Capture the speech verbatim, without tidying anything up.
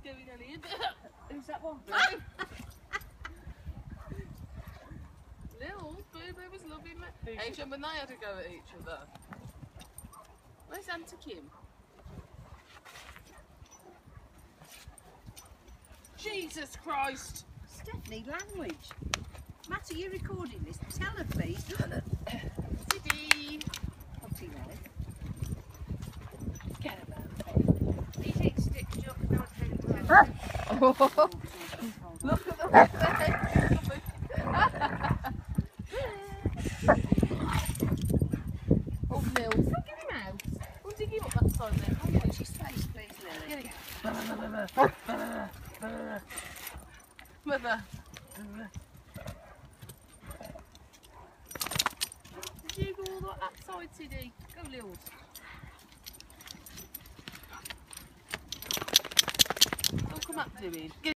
going on here. Who's that one? Little Boo Boo was loving me. Asian, when they had to go at each other. Where's Auntie Kim? Jesus Christ! Stephanie, language. Matt, are you recording this? Tell her, please. Tiddy! Potty leg. Get him out. These eat sticks, you can not take them. Look at the face! Oh, Mills. Don't give him out. We'll dig him up that side there. Oh, watch his face, please, Lily. Get him. Mother. Did you go all that side, Tiddy? Go, Lils. Don't come up to him.